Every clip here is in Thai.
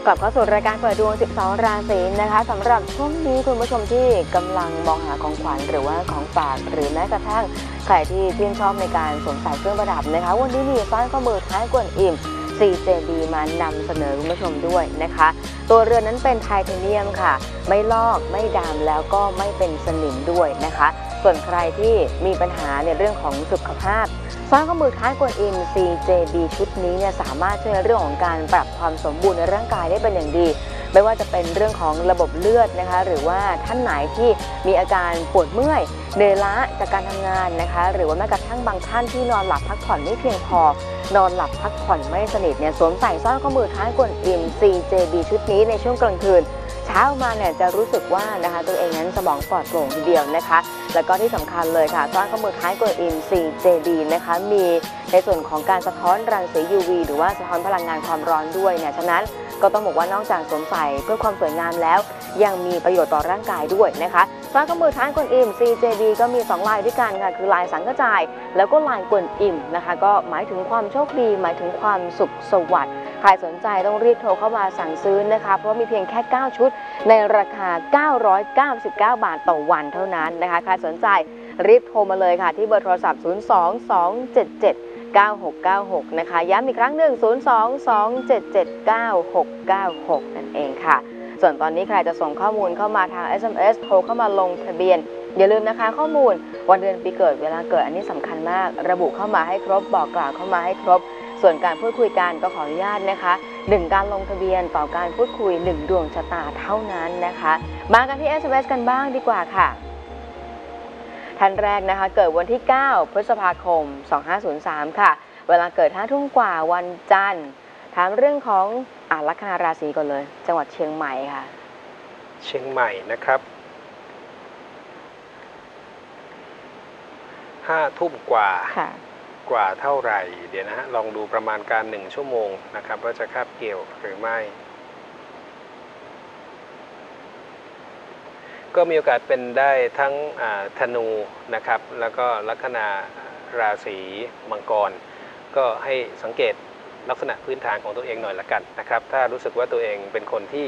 กลับเข้าสู่รายการเปิดดวง 12 ราศีนะคะสำหรับช่วงนี้คุณผู้ชมที่กำลังมองหาของขวัญหรือว่าของฝากหรือแม้กระทั่งใครที่ชื่นชอบในการสวมใส่เครื่องประดับนะคะวันนี้มีสร้อยข้อมือท้ายกวนอิ่ม CJB มานำเสนอคุณผู้ชมด้วยนะคะตัวเรือนนั้นเป็นไทเทเนียมค่ะไม่ลอกไม่ดำแล้วก็ไม่เป็นสนิมด้วยนะคะส่วนใครที่มีปัญหาในเรื่องของสุขภาพสร้อยข้อมือท้ายกวนอิม CJB ชุดนี้เนี่ยสามารถช่วยในเรื่องของการปรับความสมบูรณ์ในร่างกายได้เป็นอย่างดีไม่ว่าจะเป็นเรื่องของระบบเลือดนะคะหรือว่าท่านไหนที่มีอาการปวดเมื่อยเหนื่อยล้าจากการทำงานนะคะหรือว่าแม้กระทั่งบางท่านที่นอนหลับพักผ่อนไม่เพียงพอนอนหลับพักผ่อนไม่สนิทเนี่ยสวมใส่สร้อยข้อมือท้ายกวนอิม CJB ชุดนี้ในช่วงกลางคืนเช้ามาเนี่ยจะรู้สึกว่านะคะตัวเองนั้นสมองปลอดโปร่งทีเดียวนะคะแล้วก็ที่สำคัญเลยค่ะสร้อยข้อมือท้ายกวนอิม CJB นะคะมีในส่วนของการสะท้อนรังสี UV หรือว่าสะท้อนพลังงานความร้อนด้วยเนี่ยฉะนั้นก็ต้องบอกว่านอกจากสวมใส่เพื่อความสวยงามแล้วยังมีประโยชน์ต่อร่างกายด้วยนะคะสร้อยข้อมือท้ายกวนอิม CJB ก็มี2ลายด้วยกันค่ะคือลายสังกจายแล้วก็ลายกวนอิมนะคะก็หมายถึงความโชคดีหมายถึงความสุขสวัสดิ์ใครสนใจต้องรีบโทรเข้ามาสั่งซื้อนะคะเพราะว่ามีเพียงแค่9ชุดในราคา999 บาทต่อวันเท่านั้นนะคะใครสนใจรีบโทรมาเลยค่ะที่เบอร์โทรศัพท์022779696นะคะย้ำอีกครั้งหนึ่ง022779696นั่นเองค่ะส่วนตอนนี้ใครจะส่งข้อมูลเข้ามาทาง SMS โทรเข้ามาลงทะเบียนอย่าลืมนะคะข้อมูลวันเดือนปีเกิดเวลาเกิดอันนี้สำคัญมากระบุเข้ามาให้ครบบอกกล่าวเข้ามาให้ครบส่วนการพูดคุยกันก็ขออนุญาตนะคะ1การลงทะเบียนต่อการพูดคุย1ดวงชะตาเท่านั้นนะคะมากันที่ SMS กันบ้างดีกว่าค่ะท่านแรกนะคะเกิดวันที่9พฤษภาคม2503ค่ะเวลาเกิด5 ทุ่มกว่าวันจันทร์ถามเรื่องของลัคนาราศีก่อนเลยจังหวัดเชียงใหม่ค่ะเชียงใหม่นะครับ5 ทุ่มกว่าเท่าไหร่เดี๋ยวนะฮะลองดูประมาณการ1 ชั่วโมงนะครับว่าจะคาบเกี่ยวหรือไม่ก็มีโอกาสเป็นได้ทั้งธนูนะครับแล้วก็ลัคนาราศีมังกรก็ให้สังเกตลักษณะพื้นฐานของตัวเองหน่อยละกันนะครับถ้ารู้สึกว่าตัวเองเป็นคนที่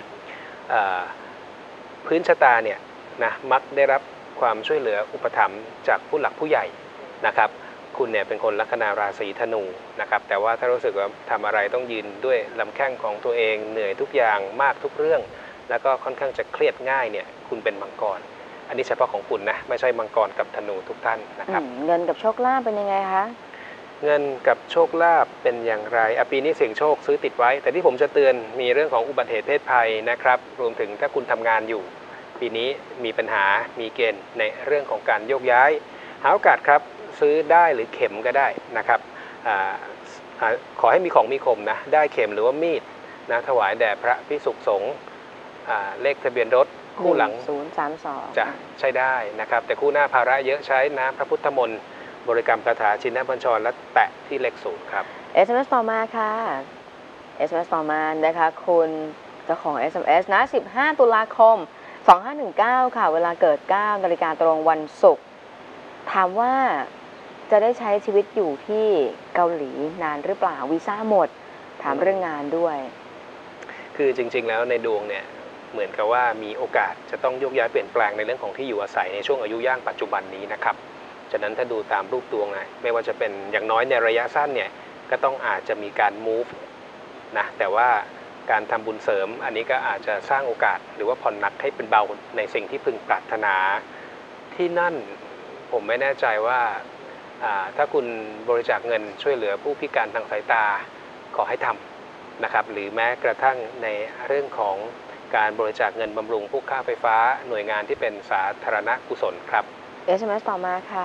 พื้นชะตาเนี่ยนะมักได้รับความช่วยเหลืออุปถัมภ์จากผู้หลักผู้ใหญ่นะครับคุณเนี่ยเป็นคนลัคนาราศีธนูนะครับแต่ว่าถ้ารู้สึกว่าทำอะไรต้องยืนด้วยลำแข้งของตัวเองเหนื่อยทุกอย่างมากทุกเรื่องแล้วก็ค่อนข้างจะเครียดง่ายเนี่ยคุณเป็นมังกรอันนี้เฉพาะของคุณนะไม่ใช่มังกรกับธนูทุกท่านนะครับเงินกับโชคลาภเป็นยังไงคะเงินกับโชคลาภเป็นอย่างไรปีนี้เสี่ยงโชคซื้อติดไว้แต่ที่ผมจะเตือนมีเรื่องของอุบัติเหตุเพศภัยนะครับรวมถึงถ้าคุณทำงานอยู่ปีนี้มีปัญหามีเกณฑ์ในเรื่องของการโยกย้ายหาโอกาสครับซื้อได้หรือเข็มก็ได้นะครับขอให้มีของมีคมนะได้เข็มหรือว่ามีดนะถวายแด่พระภิกษุสงฆ์เลขทะเบียนรถคู่หลัง 032 จะใช้ได้นะครับแต่คู่หน้าภาระเยอะใช้น้ำพระพุทธมนต์บริกรรมคาถาชินบัญชรและแตะที่เลข0ครับ SMS ต่อมาค่ะ SMS ต่อมานะคะคุณเจ้าของ SMS นะ15 ตุลาคม2519ค่ะเวลาเกิด 9 นาฬิกาตรงวันศุกร์ถามว่าจะได้ใช้ชีวิตอยู่ที่เกาหลีนานหรือเปล่าวีซ่าหมดถามเรื่องงานด้วยคือจริงๆแล้วในดวงเนี่ยเหมือนกับว่ามีโอกาสจะต้องโยกย้ายเปลี่ยนแปลงในเรื่องของที่อยู่อาศัยในช่วงอายุย่างปัจจุบันนี้นะครับฉะนั้นถ้าดูตามรูปดวงนะไม่ว่าจะเป็นอย่างน้อยในระยะสั้นเนี่ยก็ต้องอาจจะมีการ move นะแต่ว่าการทำบุญเสริมอันนี้ก็อาจจะสร้างโอกาสหรือว่าผ่อนหนักให้เป็นเบาในสิ่งที่พึงปรารถนาที่นั่นผมไม่แน่ใจว่าถ้าคุณบริจาคเงินช่วยเหลือผู้พิการทางสายตาขอให้ทำนะครับหรือแม้กระทั่งในเรื่องของการบริจาคเงินบำรุงผู้ค่าไฟฟ้าหน่วยงานที่เป็นสาธารณกุศลครับ SMS ต่อมาค่ะ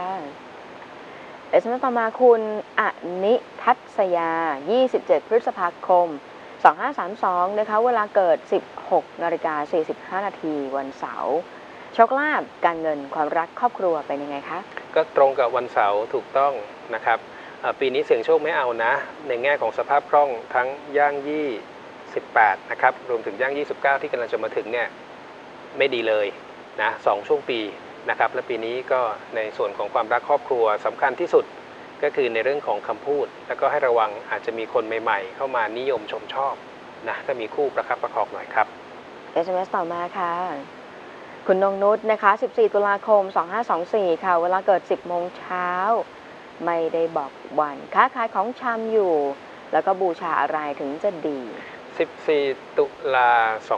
SMS ต่อมาคุณอนิทัศยา27 พฤษภาคม2532นะคะเวลาเกิด 16 นาฬิกา 45 นาทีวันเสาร์โชคลาภการเงินความรักครอบครัวเป็นยังไงคะก็ตรงกับวันเสาร์ถูกต้องนะครับปีนี้เสี่ยงโชคไม่เอานะในแง่ของสภาพคล่องทั้งย่าง28นะครับรวมถึงย่าง29ที่กำลังจะมาถึงเนี่ยไม่ดีเลยนะ2ช่วงปีนะครับและปีนี้ก็ในส่วนของความรักครอบครัวสำคัญที่สุดก็คือในเรื่องของคำพูดแล้วก็ให้ระวังอาจจะมีคนใหม่ๆเข้ามานิยมชมชอบนะถ้ามีคู่ประคับประคองหน่อยครับ SMS ต่อมาค่ะ คุณนงนุชนะคะ14 ตุลาคม 2524 ค่ะ เวลาเกิด 10 โมงเช้า ไม่ได้บอกวันค้าขายของชำอยู่ แล้วก็บูชาอะไรถึงจะดี 14 ตุลา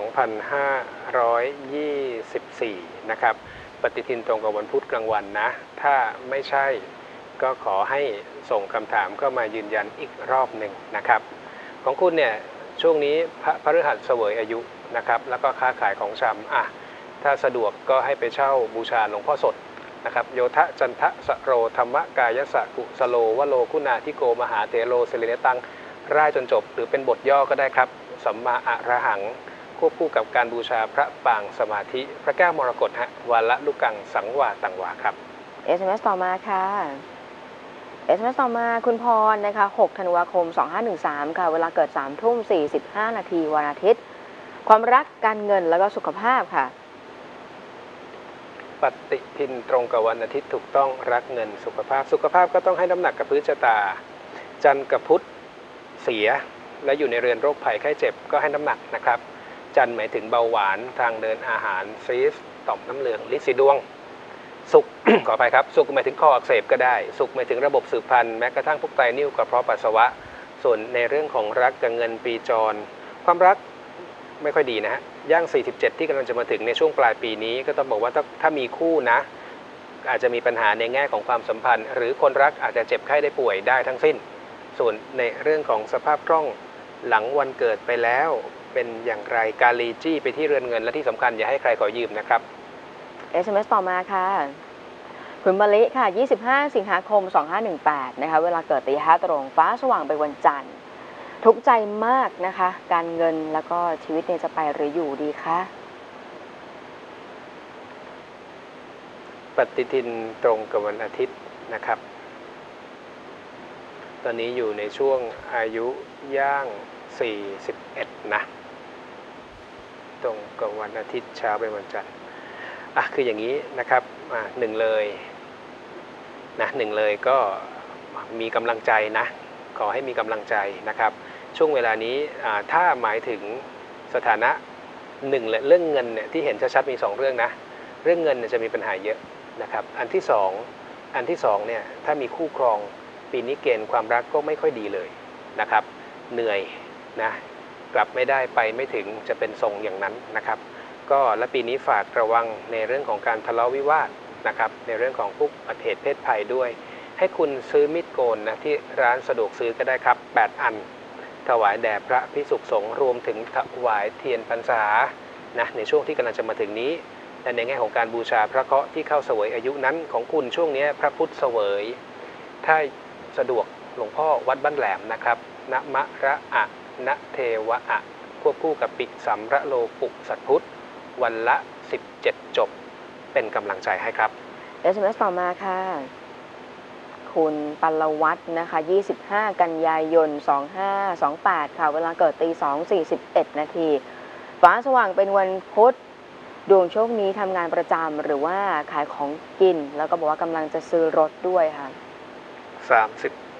2524 นะครับ ปฏิทินตรงกับวันพุธกลางวันนะ ถ้าไม่ใช่ก็ขอให้ส่งคำถามเข้ามายืนยันอีกรอบหนึ่งนะครับ ของคุณเนี่ยช่วงนี้พฤหัสเสวยอายุนะครับ แล้วก็ค้าขายของชำถ้าสะดวกก็ให้ไปเช่าบูชาหลวงพ่อสดนะครับโยทะจันทะสโรธรรมกายสะกุสโลวโลคุณาธิโกมหาเถโรเสเลเนตังร่ายจนจบหรือเป็นบทย่อก็ได้ครับสัมมาอะระหังควบคู่กับการบูชาพระปางสมาธิพระแก้วมรกตฮะวันละลูกกังสังวาตังวาครับ SMS ต่อมาค่ะ SMS ต่อมาคุณพรนะคะ6 ธันวาคม 2513 ค่ะ เวลาเกิด 3:45 นาทีวันอาทิตย์ ความรักการเงินแล้วก็สุขภาพค่ะปฏิทินตรงกับวันอาทิตย์ถูกต้องรักเงินสุขภาพก็ต้องให้น้ำหนักกับพื้นชะตาจันทร์กับพุธเสียและอยู่ในเรือนโรคภัยไข้เจ็บก็ให้น้ำหนักนะครับจันทร์หมายถึงเบาหวานทางเดินอาหารซีสต่อมน้ำเหลืองลิ้นสีดวงสุข ขออภัยครับสุขหมายถึงคออักเสบก็ได้สุขหมายถึงระบบสืบพันธุ์แม้กระทั่งพวกไตนิ่วกระเพาะปัสสาวะส่วนในเรื่องของรักกับเงินปีจรความรักไม่ค่อยดีนะฮะย่าง 47 ที่กำลังจะมาถึงในช่วงปลายปีนี้ก็ต้องบอกว่าถ้ามีคู่นะอาจจะมีปัญหาในแง่ของความสัมพันธ์หรือคนรักอาจจะเจ็บไข้ได้ป่วยได้ทั้งสิ้นส่วนในเรื่องของสภาพคล่องหลังวันเกิดไปแล้วเป็นอย่างไรการลีจี้ไปที่เรือนเงินและที่สำคัญอย่าให้ใครขอยืมนะครับ SMS ต่อมาค่ะ คุณมะลิค่ะ 25 สิงหาคม 2518 นะคะ เวลาเกิดตี 5 ตรงฟ้าสว่างเป็นวันจันทร์ทุกข์ใจมากนะคะ การเงินแล้วก็ชีวิตเนี่ยจะไปหรืออยู่ดีคะปฏิทินตรงกับวันอาทิตย์นะครับตอนนี้อยู่ในช่วงอายุย่าง 41 นะตรงกับวันอาทิตย์เช้าเป็นวันจันทร์คืออย่างนี้นะครับหนึ่งเลยก็มีกำลังใจนะขอให้มีกำลังใจนะครับช่วงเวลานี้ถ้าหมายถึงสถานะหนึ่งเรื่องเงินเนี่ยที่เห็นชัดๆมี2เรื่องนะเรื่องเงินจะมีปัญหาเยอะนะครับอันที่สองเนี่ยถ้ามีคู่ครองปีนี้เกณฑ์ความรักก็ไม่ค่อยดีเลยนะครับเหนื่อยนะกลับไม่ได้ไปไม่ถึงจะเป็นทรงอย่างนั้นนะครับก็และปีนี้ฝากระวังในเรื่องของการทะเลาะวิวาทนะครับในเรื่องของพวกอุบัติเหตุเพศภัยด้วยให้คุณซื้อมีดโกนนะที่ร้านสะดวกซื้อก็ได้ครับ8 อันถวายแด่พระภิกษุสงฆ์รวมถึงถวายเทียนพรรษานะในช่วงที่กำลังจะมาถึงนี้และในแง่ของการบูชาพระเคราะห์ที่เข้าเสวยอายุนั้นของคุณช่วงนี้พระพุทธเสวยถ้าสะดวกหลวงพ่อวัดบ้านแหลมนะครับนะมะระอะนะเทวะอะควบคู่กับปิสัมระโลปุสัตพุทธวันละ17 จบเป็นกำลังใจให้ครับ SMS ต่อมาค่ะ คุณปัลวัฒน์นะคะ 25 กันยายน 2528 ค่ะ เวลาเกิดตี 2:41 นาทีฟ้าสว่างเป็นวันพุธดวงโชคนี้ทำงานประจำหรือว่าขายของกินแล้วก็บอกว่ากำลังจะซื้อรถด้วยค่ะ 31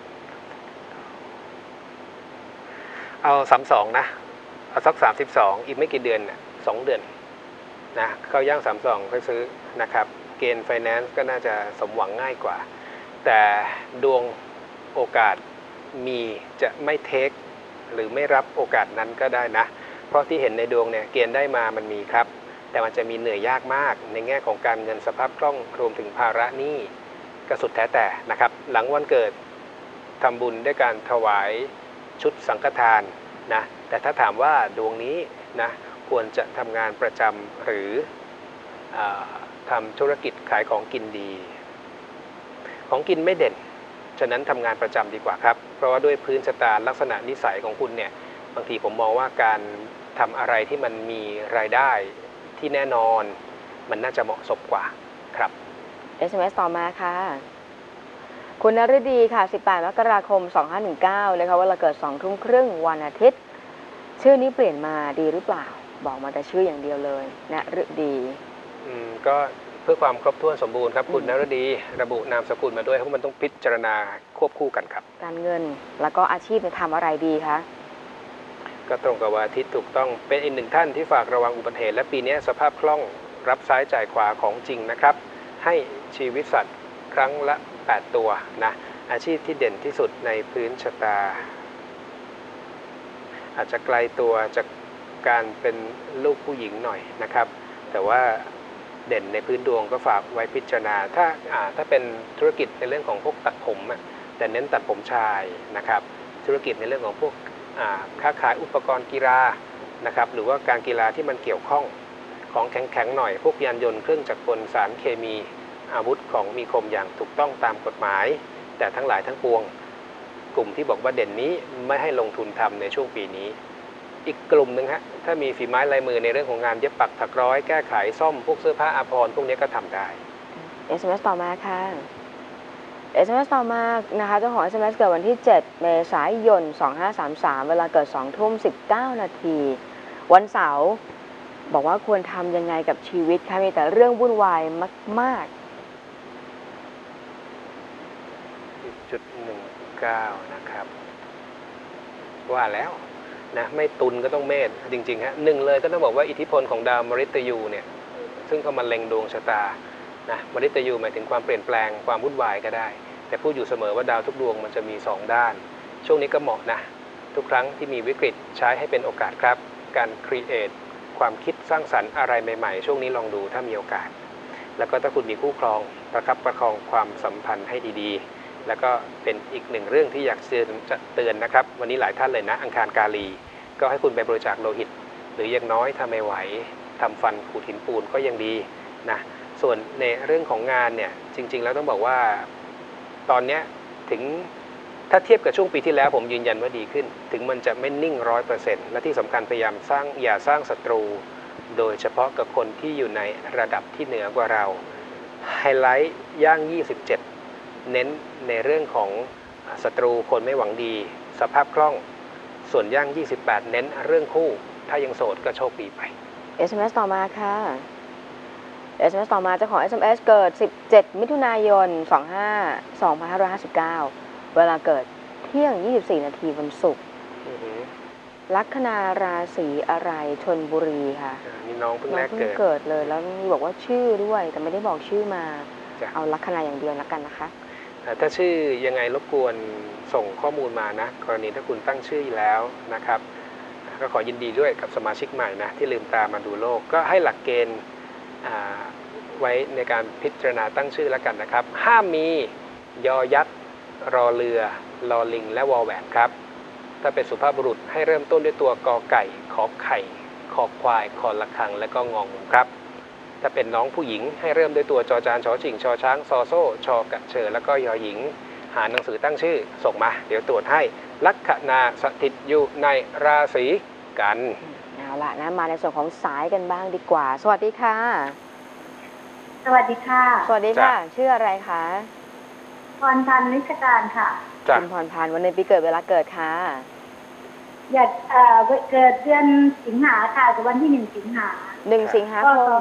เอา32นะเอาสัก32อีกไม่กี่เดือน2 เดือนนะเข้าย่าง32ค่อยซื้อนะครับเกณฑ์ไฟแนนซ์ก็น่าจะสมหวังง่ายกว่าแต่ดวงโอกาสมีจะไม่เทคหรือไม่รับโอกาสนั้นก็ได้นะเพราะที่เห็นในดวงเนี่ยเกณฑ์ได้มามันมีครับแต่มันจะมีเหนื่อยยากมากในแง่ของการเงินสภาพคล่องรวมถึงภาระหนี้ก็สุดแท้แต่นะครับหลังวันเกิดทำบุญด้วยการถวายชุดสังฆทานนะแต่ถ้าถามว่าดวงนี้นะควรจะทำงานประจำหรือทำธุรกิจขายของกินดีของกินไม่เด่นฉะนั้นทำงานประจำดีกว่าครับเพราะว่าด้วยพื้นชะตาลักษณะนิสัยของคุณเนี่ยบางทีผมมองว่าการทำอะไรที่มันมีรายได้ที่แน่นอนมันน่าจะเหมาะสมกว่าครับ SMS ต่อมาค่ะคุณนฤดีค่ะ 18 มกราคม 2519 เลยค่ะว่าเราเกิด 20:30 วันอาทิตย์ชื่อนี้เปลี่ยนมาดีหรือเปล่าบอกมาแต่ชื่ออย่างเดียวเลยนฤดีก็เพื่อความครบถ้วนสมบูรณ์ครับคุณนฤดีระบุนามสกุลมาด้วยเพราะมันต้องพิจารณาควบคู่กันครับการเงินแล้วก็อาชีพทำอะไรดีคะก็ตรงกับวันอาทิตย์ถูกต้องเป็นอีกหนึ่งท่านที่ฝากระวังอุบัติเหตุและปีนี้สภาพคล่องรับซ้ายจ่ายขวาของจริงนะครับให้ชีวิตสัตว์ครั้งละ8ตัวนะอาชีพที่เด่นที่สุดในพื้นชะตาอาจจะไกลตัวจากการเป็นลูกผู้หญิงหน่อยนะครับแต่ว่าเด่นในพื้นดวงก็ฝากไว้พิจารณาถ้าเป็นธุรกิจในเรื่องของพวกตัดผมแต่เน้นตัดผมชายนะครับธุรกิจในเรื่องของพวกค้าขายอุปกรณ์กีฬานะครับหรือว่าการกีฬาที่มันเกี่ยวข้องของแข็งๆหน่อยพวกยานยนต์เครื่องจักรกลสารเคมีอาวุธของมีคมอย่างถูกต้องตามกฎหมายแต่ทั้งหลายทั้งปวงกลุ่มที่บอกว่าเด่นนี้ไม่ให้ลงทุนทำในช่วงปีนี้อีกกลุ่มหนึ่งฮะถ้ามีฝีไม้ลายมือในเรื่องของงานเย็บปักถักร้อยแก้ไขซ่อมพวกเสื้อผ้าอาภรณ์พวกนี้ก็ทำได้ SMS ต่อมาค่ะ SMS ต่อมานะคะเจ้าของ SMS เกิดวันที่ 7 เมษายน 2533 เวลาเกิด 20:19 นาทีวันเสาร์บอกว่าควรทำยังไงกับชีวิตคะมีแต่เรื่องวุ่นวายมาก 10.19 นะครับว่าแล้วนะไม่ตุลก็ต้องเมษจริงๆฮะหนึ่งเลยก็ต้องบอกว่าอิทธิพลของดาวมฤตยูเนี่ยซึ่งเข้ามาเล็งดวงชะตานะมฤตยูหมายถึงความเปลี่ยนแปลงความวุ่นวายก็ได้แต่พูดอยู่เสมอว่าดาวทุกดวงมันจะมี2ด้านช่วงนี้ก็เหมาะนะทุกครั้งที่มีวิกฤตใช้ให้เป็นโอกาสครับการครีเอทความคิดสร้างสรรค์อะไรใหม่ๆช่วงนี้ลองดูถ้ามีโอกาสแล้วก็ถ้าคุณมีคู่ครองประคับประคองความสัมพันธ์ให้ดีๆแล้วก็เป็นอีกหนึ่งเรื่องที่อยากจะเตือนนะครับวันนี้หลายท่านเลยนะอังคารกาลีก็ให้คุณไปบริจาคโลหิตหรืออย่างน้อยถ้าไม่ไหวทำฟันขูดหินปูนก็ยังดีนะส่วนในเรื่องของงานเนี่ยจริงๆแล้วต้องบอกว่าตอนนี้ถึงถ้าเทียบกับช่วงปีที่แล้วผมยืนยันว่าดีขึ้นถึงมันจะไม่นิ่ง 100% และที่สำคัญพยายามอย่าสร้างศัตรูโดยเฉพาะกับคนที่อยู่ในระดับที่เหนือกว่าเราไฮไลท์ย่าง 27 เน้นในเรื่องของศัตรูคนไม่หวังดีสภาพคล่องส่วนย่าง 28 เน้นเรื่องคู่ถ้ายังโสดก็โชคดีไป SMS ต่อมาค่ะ SMS ต่อมาเจ้าของ SMS เกิด 17 มิถุนายน 2559 เวลาเกิดเที่ยง 24 นาทีวันศุกร์ลัคนาราศีอะไรชลบุรีค่ะนี่น้องเพิ่งแรกเกิดเลยแล้วมีบอกว่าชื่อด้วยแต่ไม่ได้บอกชื่อมาเอาลัคนาอย่างเดียวแล้วกันนะคะถ้าชื่อยังไงรบกวนส่งข้อมูลมานะกรณีถ้าคุณตั้งชื่อแล้วนะครับก็ขอยินดีด้วยกับสมาชิกใหม่นะที่ลืมตามาดูโลกก็ให้หลักเกณฑ์ไว้ในการพิจารณาตั้งชื่อแล้วกันนะครับห้ามมียอยักษ์รอเรือลอลิงและวอแหวนครับถ้าเป็นสุภาพบุรุษให้เริ่มต้นด้วยตัวกอไก่ขอไข่คอควายคอระฆังและก็งองูครับถ้าเป็นน้องผู้หญิงให้เริ่มด้วยตัวจอจานชอชิงชอช้างซอโซ่ชอกระเชอแล้วก็ยอหญิงหาหนังสือตั้งชื่อส่งมาเดี๋ยวตรวจให้ลัคนาสถิตอยู่ในราศีกันเอาล่ะนะมาในส่วนของสายกันบ้างดีกว่าสวัสดีค่ะสวัสดีค่ะสวัสดีค่ะชื่ออะไรคะพรพันธ์นิชการค่ะคุณพรพันธ์วันเดือนปีเกิดเวลาเกิดค่ะอยากเกิดเดือนสิงหาค่ะวันที่1 สิงหา 1 สิงหาคม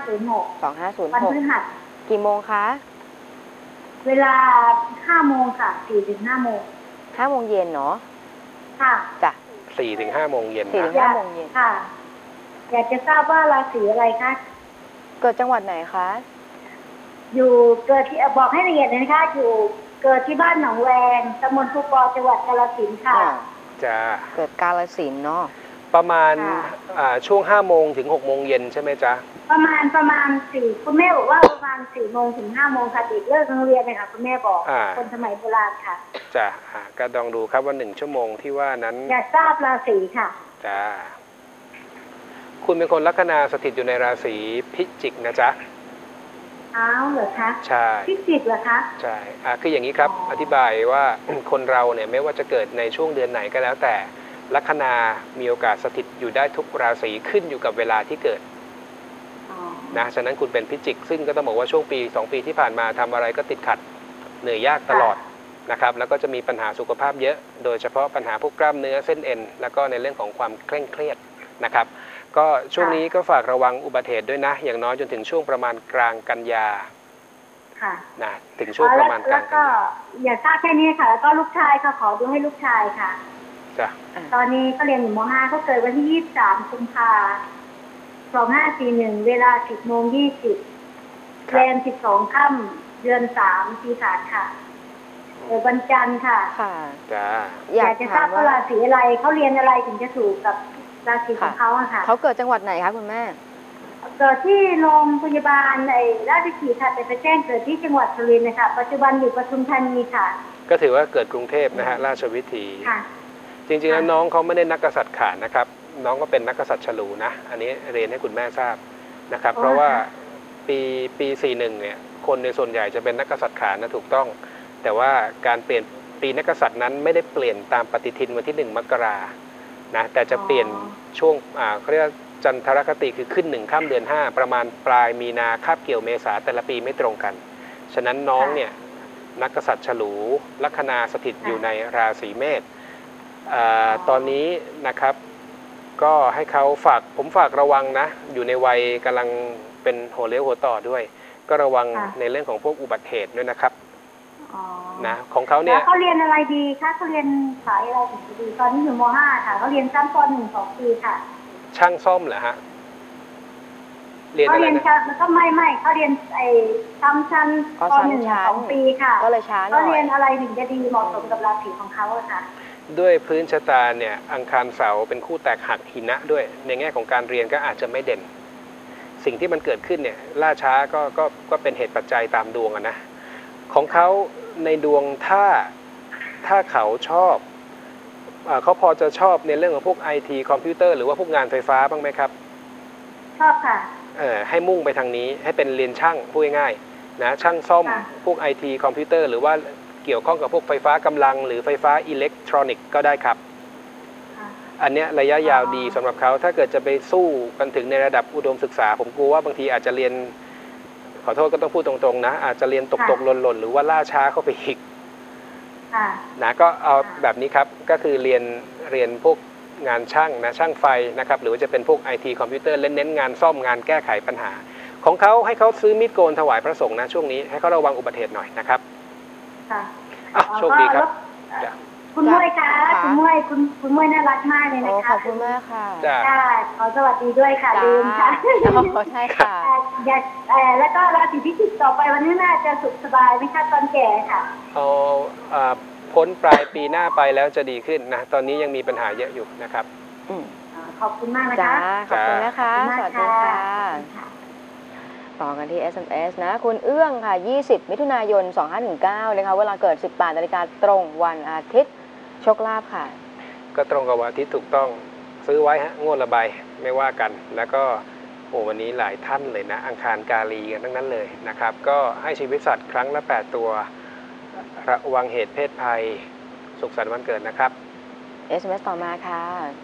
2506วันพฤหัสกี่โมงคะเวลา 5 โมงค่ะ4 ถึง 5 โมง 5 โมงเย็นเนาะค่ะจ้ะ4 ถึง 5 โมงเย็น 4 ถึง 5 โมงเย็นค่ะอยากจะทราบว่าราศีอะไรคะเกิดจังหวัดไหนคะอยู่เกิดที่บอกให้ละเอียดเลยนะคะอยู่เกิดที่บ้านหนองแวงตำบลภูปอจังหวัดกาฬสินธุ์ค่ะจ้าเกิดกาฬสินธุ์เนาะประมาณช่วง5 โมงถึง 6 โมงเย็นใช่ไหมจ๊ะประมาณ4คุณแม่บอกว่าประมาณ4 โมงถึง 5 โมงค่ะเด็กเลิกโรงเรียนเลยค่ะคุณแม่บอกคนสมัยโบราณค่ะจ้ะก็ลองดูครับว่า1 ชั่วโมงที่ว่านั้นอยากทราบราศีค่ะจ้าคุณเป็นคนลัคนาสถิตอยู่ในราศีพิจิกนะจ๊ะอ้าวเหรอคะใช่พิจิกเหรอคะใช่คืออย่างนี้ครับอธิบายว่าคนเราเนี่ยไม่ว่าจะเกิดในช่วงเดือนไหนก็แล้วแต่ลัคนามีโอกาสสถิตอยู่ได้ทุกราศีขึ้นอยู่กับเวลาที่เกิดนะฉะนั้นคุณเป็นพิจิกซึ่งก็ต้องบอกว่าช่วงปี2 ปีที่ผ่านมาทำอะไรก็ติดขัดเหนื่อยยากตลอดนะครับแล้วก็จะมีปัญหาสุขภาพเยอะโดยเฉพาะปัญหาพวกกล้ามเนื้อเส้นเอ็นแล้วก็ในเรื่องของความเคร่งเครียดนะครับก็ช่วงนี้ก็ฝากระวังอุบัติเหตุด้วยนะอย่างน้อยจนถึงช่วงประมาณกลางกันยานะถึงช่วงประมาณกลางกันยาอย่าทราบแค่นี้ค่ะแล้วก็ลูกชายค่ะขอดูให้ลูกชายค่ะจจ้ะตอนนี้เขาเรียนอยู่ม .5 เขาเกิดวันที่ 23 กุมภาพันธ์ 2541 เวลา 10:20 แรม 12 ค่ำ เดือน 3 ปีขานค่ะวันจันทร์ค่ะค่ะจ้าอยากจะทราบว่าราศีอะไรเขาเรียนอะไรถึงจะถูกกับราศีของเขาอะค่ะเขาเกิดจังหวัดไหนคะคุณแม่เกิดที่โรงพยาบาลราชวิถีค่ะแต่ไปแจ้งเกิดที่จังหวัดสุรินทร์นะคะปัจจุบันอยู่ปทุมธานีค่ะก็ถือว่าเกิดกรุงเทพนะฮะราชวิถีค่ะจริงๆแล้วน้องเขาไม่ได้นักกษัตริย์ขานนะครับน้องก็เป็นนักกษัตริย์ฉลูนะอันนี้เรียนให้คุณแม่ทราบนะครับเพราะว่าปี 41 เนี่ยคนในส่วนใหญ่จะเป็นนักกษัตริย์ขานนะถูกต้อง แต่ว่าการเปลี่ยนปีนักกษัตริย์นั้นไม่ได้เปลี่ยนตามปฏิทินวันที่ 1 มกรานะแต่จะเปลี่ยนช่วงเขาเรียกจันทรคติคือขึ้น1 ค่ำเดือน 5 ประมาณปลายมีนาคาบเกี่ยวเมษาแต่ละปีไม่ตรงกันฉะนั้นน้องเนี่ยนักกษัตริย์ฉลูลัคนาสถิตอยู่ในราศีเมษตอนนี้นะครับก็ให้เขาผมฝากระวังนะอยู่ในวัยกำลังเป็นหัวเลี้ยวหัวต่อด้วยก็ระวังในเรื่องของพวกอุบัติเหตุด้วยนะครับนะของเขาเนี่ยแล้วเขาเรียนอะไรดีคะเขาเรียนสายอะไรถึงจะดีตอนนี้อยู่ม .5 ค่ะเขาเรียนชั้นป .1 2 ปีค่ะช่างซ่อมเหรอฮะเรียนเขาอะไรเรียนนะแล้วก็ไม่เขาเรียนชั้นป .1 2 ปีค่ะก็เลยช้าหน่เขาอยเรียนอะไรถึงจะดีเหมาะสมกับราศีของเขาอะค่ะด้วยพื้นชะตาเนี่ยอังคารเสาร์เป็นคู่แตกหักหินะด้วยในแง่ของการเรียนก็อาจจะไม่เด่นสิ่งที่มันเกิดขึ้นเนี่ยล่าช้าก็เป็นเหตุปัจจัยตามดวงนะของเขาในดวงถ้าเขาชอบเขาพอจะชอบในเรื่องของพวก IT คอมพิวเตอร์หรือว่าพวกงานไฟฟ้าบ้างไหมครับชอบค่ะให้มุ่งไปทางนี้ให้เป็นเรียนช่างพูดง่ายๆนะช่างซ่อมพวก IT คอมพิวเตอร์หรือว่าเกี่ยวข้องกับพวกไฟฟ้ากำลังหรือไฟฟ้าอิเล็กทรอนิกส์ก็ได้ครับอันเนี้ยระยะยาวดีสำหรับเขาถ้าเกิดจะไปสู้กันถึงในระดับอุดมศึกษาผมกลัวว่าบางทีอาจจะเรียนขอโทษก็ต้องพูดตรงๆนะอาจจะเรียนตกหล่นหรือว่าล่าช้าเข้าไปอีกนะก็เอาแบบนี้ครับก็คือเรียนพวกงานช่างนะช่างไฟนะครับหรือว่าจะเป็นพวก IT คอมพิวเตอร์เน้นงานซ่อมงานแก้ไขปัญหาของเขาให้เขาซื้อมีดโกนถวายพระสงฆ์นะช่วงนี้ให้เขาระวังอุบัติเหตุหน่อยนะครับโชคดีครับคุณมวยคะคุณมวยน่ารักมากเลยนะคะขอบคุณมากค่ะขอสวัสดีด้วยค่ะลืมค่ะใช่ค่ะแล้วก็ราศีพิจิกต่อไปวันนี้น่าจะสุขสบายไม่ใช่ตอนแก่ค่ะพ้นปลายปีหน้าไปแล้วจะดีขึ้นนะตอนนี้ยังมีปัญหาเยอะอยู่นะครับขอบคุณมากนะคะขอบคุณนะคะสวัสดีค่ะต่อกันที่ SMS นะคุณเอื้องค่ะ20 มิถุนายน 2519นะคะเวลาเกิด 18 นาฬิกาตรงวันอาทิตย์โชคลาภค่ะก็ตรงกับวันอาทิตย์ถูกต้องซื้อไว้ฮะงวดละใบไม่ว่ากันแล้วก็วันนี้หลายท่านเลยนะอังคารกาลีกันทั้งนั้นเลยนะครับก็ให้ชีวิตสัตว์ครั้งละ8ตัวระวังเหตุเพศภัยสุขสันต์วันเกิดนะครับ SMS ต่อมาค่ะ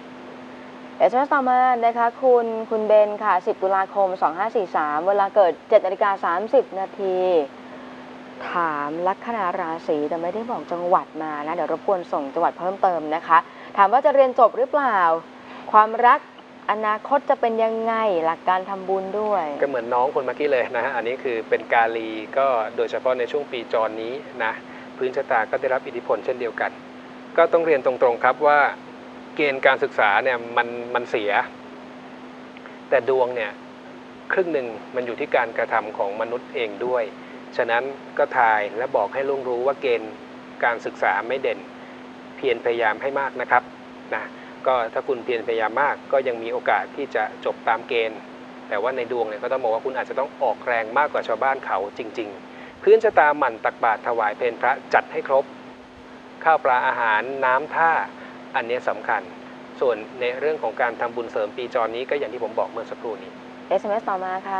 SMS ต่อมานะคะคุณเบนค่ะ10 ตุลาคม 2543เวลาเกิด 7:30 นาทีถามลัคนาราศีแต่ไม่ได้บอกจังหวัดมานะเดี๋ยวรบกวนส่งจังหวัดเพิ่มเติมนะคะถามว่าจะเรียนจบหรือเปล่าความรักอนาคตจะเป็นยังไงหลักการทำบุญด้วยก็เหมือนน้องคนเมื่อกี้เลยนะฮะอันนี้คือเป็นกาลีก็โดยเฉพาะในช่วงปีจรนี้นะพื้นชะตาก็ได้รับอิทธิพลเช่นเดียวกันก็ต้องเรียนตรงๆครับว่าเกณฑ์การศึกษาเนี่ยมันเสียแต่ดวงเนี่ยครึ่งหนึ่งมันอยู่ที่การกระทำของมนุษย์เองด้วยฉะนั้นก็ทายและบอกให้ลุงรู้ว่าเกณฑ์การศึกษาไม่เด่นเพียรพยายามให้มากนะครับนะก็ถ้าคุณเพียรพยายามมากก็ยังมีโอกาสที่จะจบตามเกณฑ์แต่ว่าในดวงเนี่ยก็ต้องบอกว่าคุณอาจจะต้องออกแรงมากกว่าชาวบ้านเขาจริงๆพื้นชะตาหมั่นตักบาตรถวายเพลพระจัดให้ครบข้าวปลาอาหารน้ำท่าอันนี้สำคัญส่วนในเรื่องของการทำบุญเสริมปีจรนี้ก็อย่างที่ผมบอกเมื่อสักครู่นี้ SMS ต่อมาค่ะ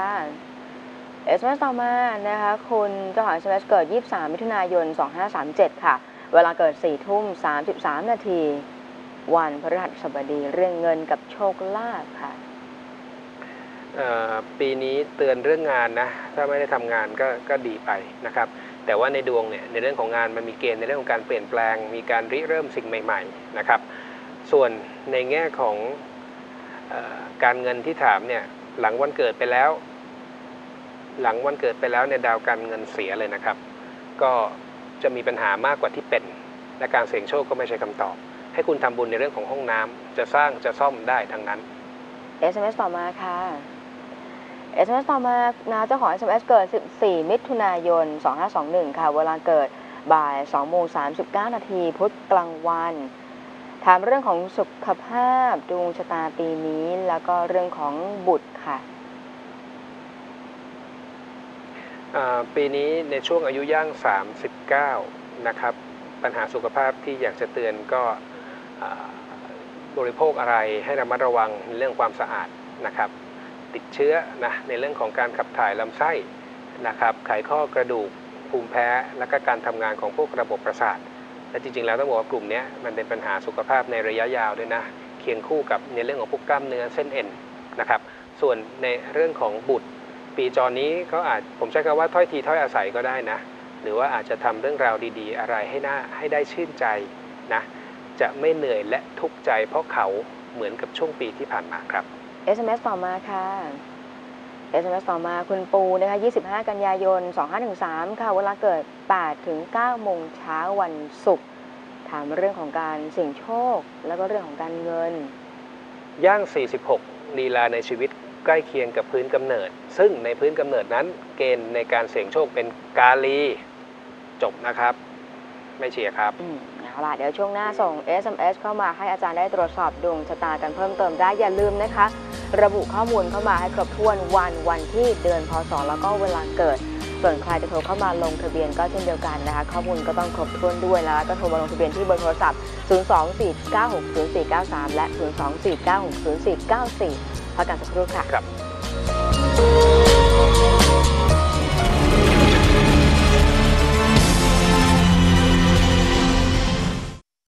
SMS ต่อมานะคะคุณเจ้าของ SMS เกิด 23 มิถุนายน 2537ค่ะเวลาเกิด 4:33 นาทีวันพฤหัสบดีเรื่องเงินกับโชคลาภค่ะปีนี้เตือนเรื่องงานนะถ้าไม่ได้ทำงานก็ดีไปนะครับแต่ว่าในดวงเนี่ยในเรื่องของงานมันมีเกณฑ์ในเรื่องของการเปลี่ยนแปลงมีการริเริ่มสิ่งใหม่ๆนะครับส่วนในแง่ของการเงินที่ถามเนี่ยหลังวันเกิดไปแล้วเนี่ยดาวการเงินเสียเลยนะครับก็จะมีปัญหามากกว่าที่เป็นและการเสี่ยงโชคก็ไม่ใช่คำตอบให้คุณทำบุญในเรื่องของห้องน้ำจะสร้างจะซ่อมได้ทั้งนั้น SMS ต่อมาค่ะ SMS ต่อมานะเจ้าของ SMS เกิด 14 มิถุนายน 2521 ค่ะ เวลาเกิดบ่าย 2:39 นาทีพุธกลางวัน ถามเรื่องของสุขภาพดวงชะตาปีนี้ แล้วก็เรื่องของบุตรค่ะปีนี้ในช่วงอายุย่าง 39 นะครับ ปัญหาสุขภาพที่อยากจะเตือนก็บริโภคอะไรให้ระมัดระวังในเรื่องความสะอาดนะครับ ติดเชื้อนะในเรื่องของการขับถ่ายลำไส้นะครับไขข้อกระดูกภูมิแพ้และก็การทำงานของพวกระบบประสาทและจริงๆแล้วต้องบอกว่ากลุ่มนี้มันเป็นปัญหาสุขภาพในระยะยาวด้วยนะเคียงคู่กับในเรื่องของพวกกล้ามเนื้อเส้นเอ็นนะครับส่วนในเรื่องของบุตรปีจรนี้เขาอาจผมใช้คำว่าถ้อยทีถ้อยอาศัยก็ได้นะหรือว่าอาจจะทำเรื่องราวดีๆอะไรให้ได้ชื่นใจนะจะไม่เหนื่อยและทุกข์ใจเพราะเขาเหมือนกับช่วงปีที่ผ่านมาครับ SMS ต่อมาค่ะ SMS ต่อมาคุณปูนะคะ 25 กันยายน 2513 ค่ะ เวลาเกิด 8 ถึง 9 โมงเช้าวันศุกร์ ถามเรื่องของการเสี่ยงโชค แล้วก็เรื่องของการเงินย่าง 46 ลีลาในชีวิตใกล้เคียงกับพื้นกำเนิด ซึ่งในพื้นกำเนิดนั้นเกณฑ์ในการเสี่ยงโชคเป็นกาลีจบนะครับ ไม่เชียร์ครับเอาล่ะเดี๋ยวช่วงหน้าส่ง SMS เข้ามาให้อาจารย์ได้ตรวจสอบดวงชะตากันเพิ่มเติมได้อย่าลืมนะคะ ระบุข้อมูลเข้ามาให้ครบถ้วนวันที่เดือนพศแล้วก็เวลาเกิด ส่วนใครจะโทรเข้ามาลงทะเบียนก็เช่นเดียวกันนะคะข้อมูลก็ต้องครบถ้วนด้วยแล้วก็โทรมาลงทะเบียนที่เบอร์โทรศัพท์ 024960493 และ 024960494 พักกันสักครู่ค่ะ